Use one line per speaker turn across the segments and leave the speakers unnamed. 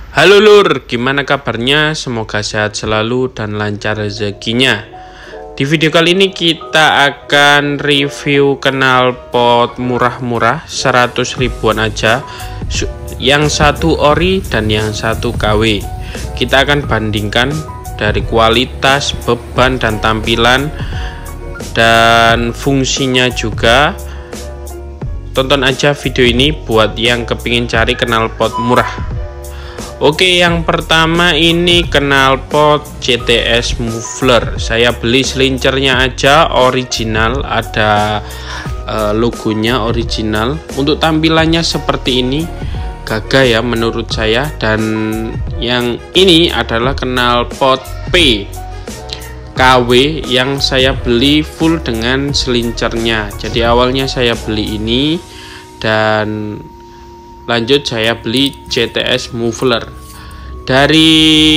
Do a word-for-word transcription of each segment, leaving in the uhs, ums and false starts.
Halo Lur, gimana kabarnya? Semoga sehat selalu dan lancar rezekinya. Di video kali ini kita akan review knalpot murah-murah seratus ribuan aja. Yang satu ori dan yang satu K W. Kita akan bandingkan dari kualitas, beban dan tampilan dan fungsinya juga. Tonton aja video ini buat yang kepingin cari knalpot murah. Oke, yang pertama ini knalpot C T S muffler. Saya beli selincernya aja original, ada uh, logonya original. Untuk tampilannya seperti ini, gagah ya menurut saya. Dan yang ini adalah knalpot P K W yang saya beli full dengan selincernya. Jadi awalnya saya beli ini dan lanjut saya beli C T S muffler. Dari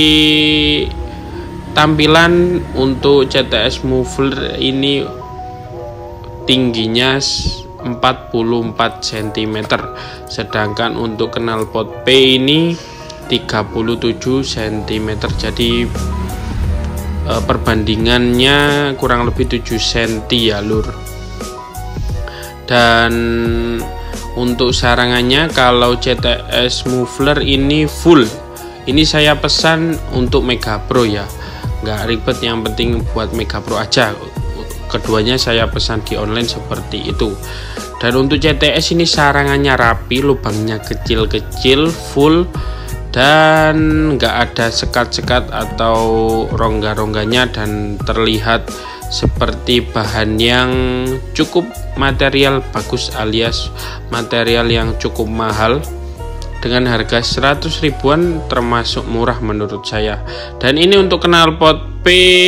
tampilan untuk C T S muffler ini tingginya empat puluh empat sentimeter, sedangkan untuk knalpot P ini tiga puluh tujuh sentimeter. Jadi e, perbandingannya kurang lebih tujuh sentimeter ya Lur. Dan untuk sarangannya, kalau C T S muffler ini full, ini saya pesan untuk Mega Pro ya, nggak ribet, yang penting buat Mega Pro aja. Keduanya saya pesan di online seperti itu. Dan untuk C T S ini sarangannya rapi, lubangnya kecil-kecil, full, dan nggak ada sekat-sekat atau rongga-rongganya, dan terlihat seperti bahan yang cukup material bagus alias material yang cukup mahal. Dengan harga seratus ribuan termasuk murah menurut saya. Dan ini untuk knalpot P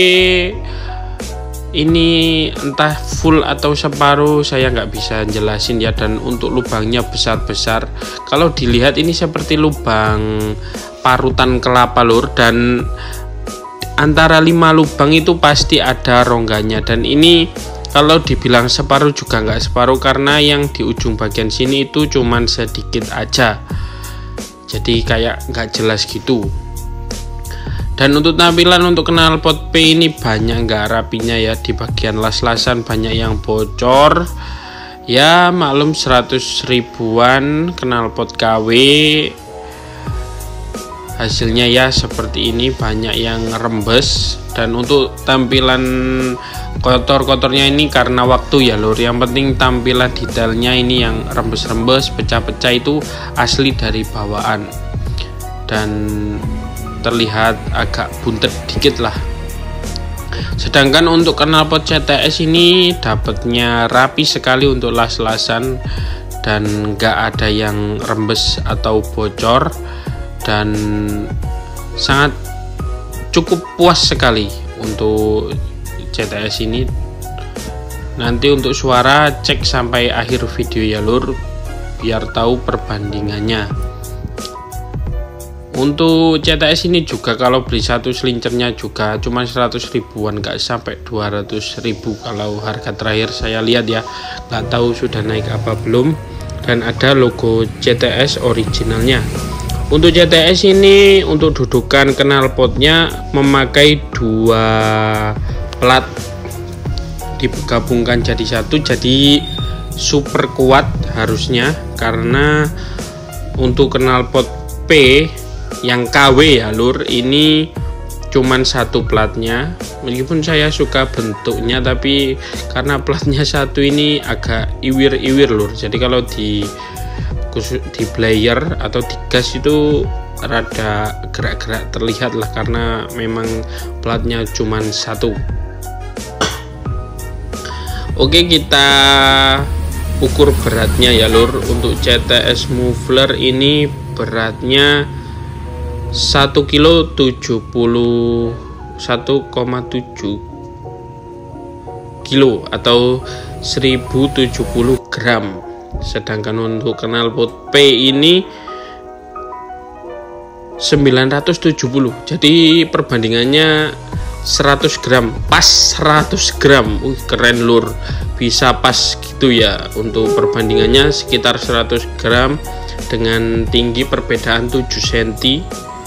ini entah full atau separuh saya nggak bisa jelasin ya. Dan untuk lubangnya besar-besar, kalau dilihat ini seperti lubang parutan kelapa Lur, dan antara lima lubang itu pasti ada rongganya. Dan ini kalau dibilang separuh juga nggak separuh, karena yang di ujung bagian sini itu cuman sedikit aja, jadi kayak nggak jelas gitu. Dan untuk tampilan untuk knalpot P ini banyak nggak rapinya ya. Di bagian las-lasan banyak yang bocor ya, maklum seratus ribuan knalpot K W hasilnya ya seperti ini, banyak yang rembes. Dan untuk tampilan kotor-kotornya ini karena waktu ya Lur. Yang penting tampilan detailnya ini yang rembes-rembes, pecah-pecah itu asli dari bawaan, dan terlihat agak buntet dikit lah. Sedangkan untuk knalpot C T S ini dapatnya rapi sekali untuk las-lasan, dan nggak ada yang rembes atau bocor, dan sangat cukup puas sekali untuk C T S ini. Nanti untuk suara cek sampai akhir video ya Lur, biar tahu perbandingannya. Untuk C T S ini juga kalau beli satu selincernya juga cuma seratus ribuan, nggak sampai dua ratus ribu kalau harga terakhir saya lihat ya. Nggak tahu sudah naik apa belum. Dan ada logo C T S originalnya. Untuk C T S ini untuk dudukan knalpotnya memakai dua plat digabungkan jadi satu, jadi super kuat harusnya. Karena untuk knalpot P yang K W ya Lur, ini cuman satu platnya. Meskipun saya suka bentuknya, tapi karena platnya satu ini agak iwir-iwir Lur. Jadi kalau di di player atau di gas itu rada gerak-gerak terlihat lah, karena memang platnya cuman satu. Oke, kita ukur beratnya ya Lur. Untuk C T S muffler ini beratnya satu kilo tujuh puluh satu koma tujuh kilo atau seribu tujuh puluh gram. Sedangkan untuk knalpot P ini sembilan ratus tujuh puluh, jadi perbandingannya seratus gram, pas seratus gram. Uh, keren Lur, bisa pas gitu ya. Untuk perbandingannya sekitar seratus gram dengan tinggi perbedaan tujuh sentimeter.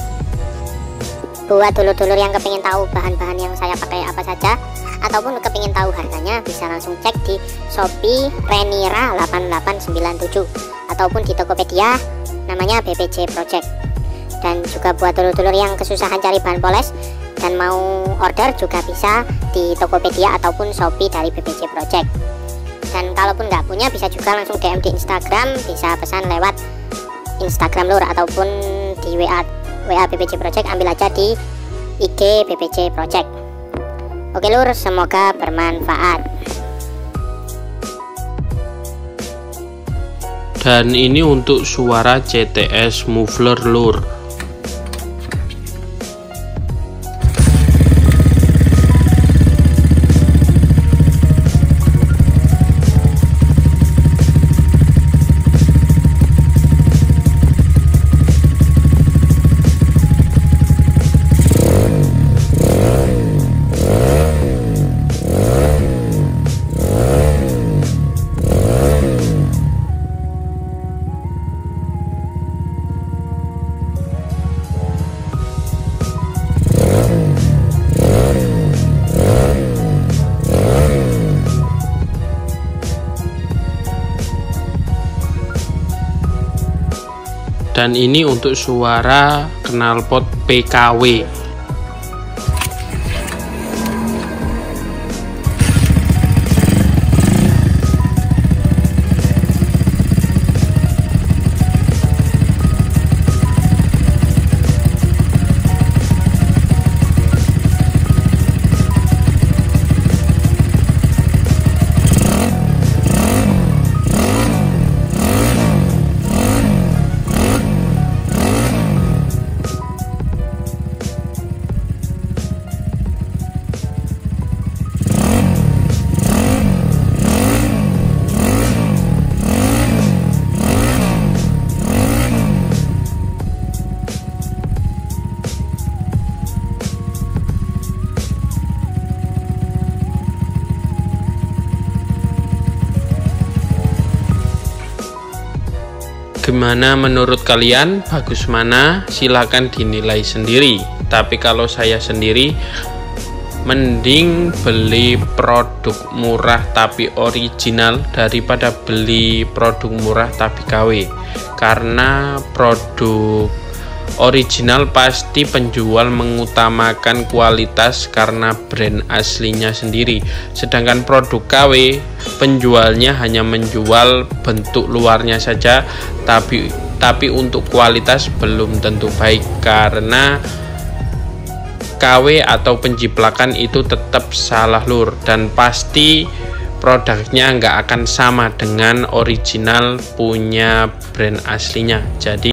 buat dulur-dulur yang kepingin tahu bahan-bahan yang saya pakai apa saja, ataupun kepingin tahu harganya, bisa langsung cek di Shopee Renira delapan delapan sembilan tujuh, ataupun di Tokopedia namanya B P J Project. Dan juga buat dulur-dulur yang kesusahan cari bahan poles dan mau order, juga bisa di Tokopedia ataupun Shopee dari B P J Project. Dan kalaupun nggak punya, bisa juga langsung D M di Instagram, bisa pesan lewat Instagram lur, ataupun di W A W A B P J Project, ambil aja di I G B P J Project. Oke lur, semoga bermanfaat.
Dan ini untuk suara C T S muffler lur. Dan ini untuk suara knalpot P K W. Gimana menurut kalian? Bagus mana? Silahkan dinilai sendiri. Tapi kalau saya sendiri, mending beli produk murah tapi original daripada beli produk murah tapi K W. Karena produk original pasti penjual mengutamakan kualitas karena brand aslinya sendiri. Sedangkan produk K W, penjualnya hanya menjual bentuk luarnya saja, tapi tapi untuk kualitas belum tentu baik, karena K W atau penjiplakan itu tetap salah lur, dan pasti produknya nggak akan sama dengan original punya brand aslinya. Jadi